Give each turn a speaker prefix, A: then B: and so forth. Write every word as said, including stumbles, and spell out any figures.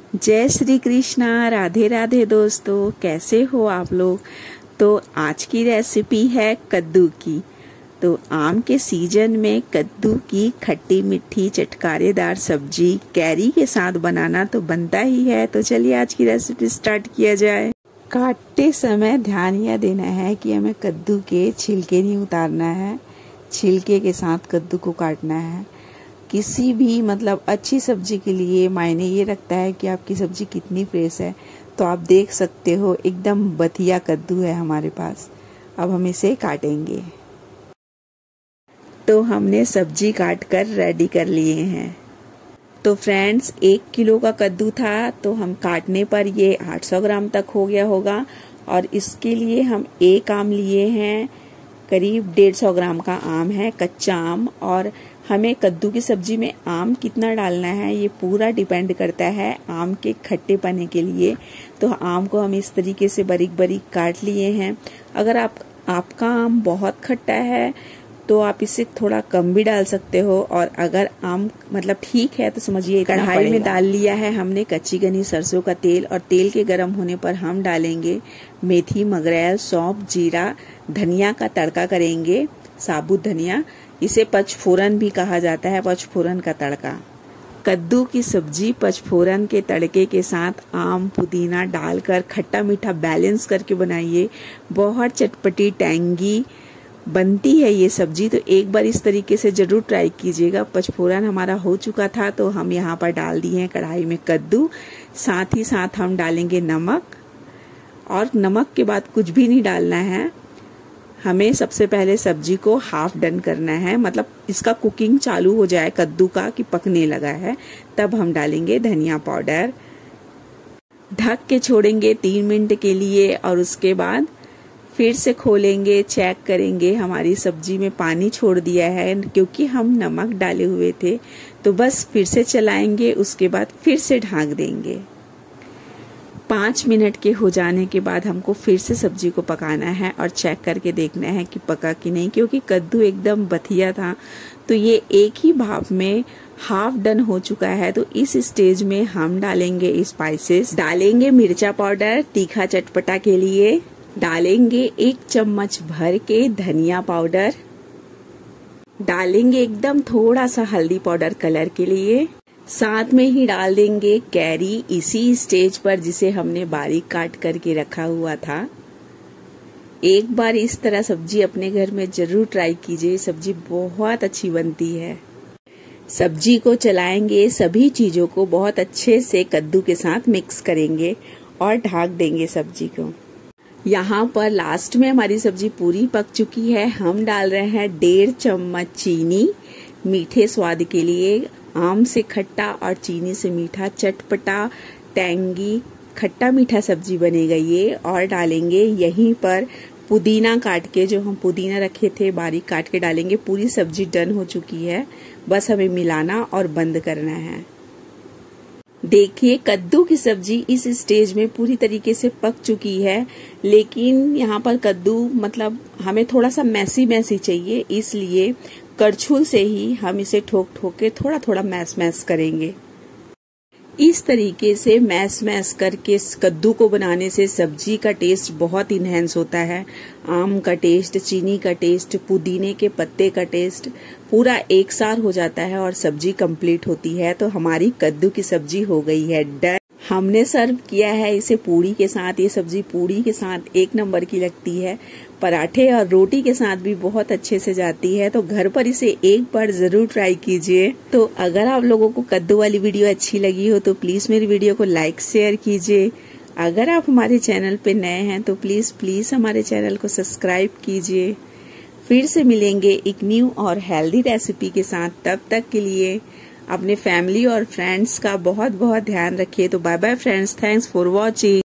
A: जय श्री कृष्णा, राधे राधे दोस्तों, कैसे हो आप लोग। तो आज की रेसिपी है कद्दू की। तो आम के सीजन में कद्दू की खट्टी मीठी चटकारेदार सब्जी कैरी के साथ बनाना तो बनता ही है। तो चलिए आज की रेसिपी स्टार्ट किया जाए। काटते समय ध्यान यह देना है कि हमें कद्दू के छिलके नहीं उतारना है, छिलके के साथ कद्दू को काटना है। किसी भी मतलब अच्छी सब्जी के लिए मायने ये रखता है कि आपकी सब्जी कितनी फ्रेश है। तो आप देख सकते हो एकदम बथिया कद्दू है हमारे पास। अब हम इसे काटेंगे। तो हमने सब्जी काट कर रेडी कर लिए हैं। तो फ्रेंड्स, एक किलो का कद्दू था तो हम काटने पर ये आठ सौ ग्राम तक हो गया होगा। और इसके लिए हम एक आम लिए हैं, करीब डेढ़ सौ ग्राम का आम है, कच्चा आम। और हमें कद्दू की सब्जी में आम कितना डालना है ये पूरा डिपेंड करता है आम के खट्टे पने के लिए। तो आम को हम इस तरीके से बारीक बारीक काट लिए हैं। अगर आप आपका आम बहुत खट्टा है तो आप इसे थोड़ा कम भी डाल सकते हो। और अगर आम मतलब ठीक है तो समझिए कढ़ाई में डाल लिया है हमने कच्ची घनी सरसों का तेल। और तेल के गर्म होने पर हम डालेंगे मेथी, मगरैल, सौंफ, जीरा, धनिया का तड़का करेंगे, साबुत धनिया। इसे पचफोरन भी कहा जाता है, पचफोरन का तड़का। कद्दू की सब्जी पचफोरन के तड़के के साथ आम पुदीना डालकर खट्टा मीठा बैलेंस करके बनाइए। बहुत चटपटी टैंगी बनती है ये सब्जी। तो एक बार इस तरीके से जरूर ट्राई कीजिएगा। पचफोरन हमारा हो चुका था तो हम यहाँ पर डाल दिए हैं कढ़ाई में कद्दू। साथ ही साथ हम डालेंगे नमक। और नमक के बाद कुछ भी नहीं डालना है, हमें सबसे पहले सब्जी को हाफ डन करना है, मतलब इसका कुकिंग चालू हो जाए कद्दू का कि पकने लगा है, तब हम डालेंगे धनिया पाउडर। ढक के छोड़ेंगे तीन मिनट के लिए और उसके बाद फिर से खोलेंगे, चेक करेंगे हमारी सब्जी में पानी छोड़ दिया है क्योंकि हम नमक डाले हुए थे। तो बस फिर से चलाएंगे, उसके बाद फिर से ढक देंगे। पाँच मिनट के हो जाने के बाद हमको फिर से सब्जी को पकाना है और चेक करके देखना है कि पका कि नहीं, क्योंकि कद्दू एकदम बथिया था। तो ये एक ही भाप में हाफ डन हो चुका है। तो इस स्टेज में हम डालेंगे स्पाइसेस, डालेंगे मिर्चा पाउडर तीखा चटपटा के लिए, डालेंगे एक चम्मच भर के धनिया पाउडर, डालेंगे एकदम थोड़ा सा हल्दी पाउडर कलर के लिए, साथ में ही डाल देंगे कैरी इसी स्टेज पर जिसे हमने बारीक काट करके रखा हुआ था। एक बार इस तरह सब्जी अपने घर में जरूर ट्राई कीजिए, सब्जी बहुत अच्छी बनती है। सब्जी को चलाएंगे, सभी चीजों को बहुत अच्छे से कद्दू के साथ मिक्स करेंगे और ढक देंगे सब्जी को। यहाँ पर लास्ट में हमारी सब्जी पूरी पक चुकी है। हम डाल रहे हैं डेढ़ चम्मच चीनी मीठे स्वाद के लिए। आम से खट्टा और चीनी से मीठा, चटपटा टैंगी खट्टा मीठा सब्जी बनेगा ये। और डालेंगे यहीं पर पुदीना काट के, जो हम पुदीना रखे थे बारीक काट के डालेंगे। पूरी सब्जी डन हो चुकी है, बस हमें मिलाना और बंद करना है। देखिए कद्दू की सब्जी इस स्टेज में पूरी तरीके से पक चुकी है, लेकिन यहाँ पर कद्दू मतलब हमें थोड़ा सा मैसी मैसी चाहिए, इसलिए करछुल से ही हम इसे ठोक ठोक के थोड़ा थोड़ा मैस मैस करेंगे। इस तरीके से मैस मैस करके कद्दू को बनाने से सब्जी का टेस्ट बहुत इनहेंस होता है। आम का टेस्ट, चीनी का टेस्ट, पुदीने के पत्ते का टेस्ट पूरा एक साथ हो जाता है और सब्जी कंप्लीट होती है। तो हमारी कद्दू की सब्जी हो गई है डन। हमने सर्व किया है इसे पूड़ी के साथ। ये सब्जी पूड़ी के साथ एक नंबर की लगती है, पराठे और रोटी के साथ भी बहुत अच्छे से जाती है। तो घर पर इसे एक बार जरूर ट्राई कीजिए। तो अगर आप लोगों को कद्दू वाली वीडियो अच्छी लगी हो तो प्लीज मेरी वीडियो को लाइक शेयर कीजिए। अगर आप हमारे चैनल पे नए हैं तो प्लीज प्लीज हमारे चैनल को सब्सक्राइब कीजिए। फिर से मिलेंगे एक न्यू और हेल्दी रेसिपी के साथ। तब तक के लिए अपने फैमिली और फ्रेंड्स का बहुत बहुत ध्यान रखिए। तो bye bye friends, thanks for watching.